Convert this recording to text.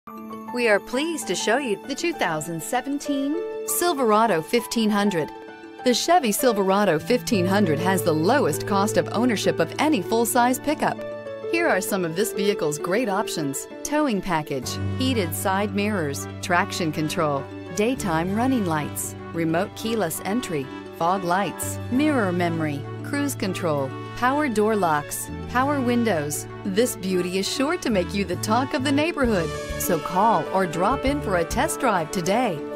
We are pleased to show you the 2017 Silverado 1500. The Chevy Silverado 1500 has the lowest cost of ownership of any full-size pickup. Here are some of this vehicle's great options: towing package, heated side mirrors, traction control, daytime running lights, remote keyless entry, fog lights, mirror memory, cruise control, power door locks, power windows. This beauty is sure to make you the talk of the neighborhood. So call or drop in for a test drive today.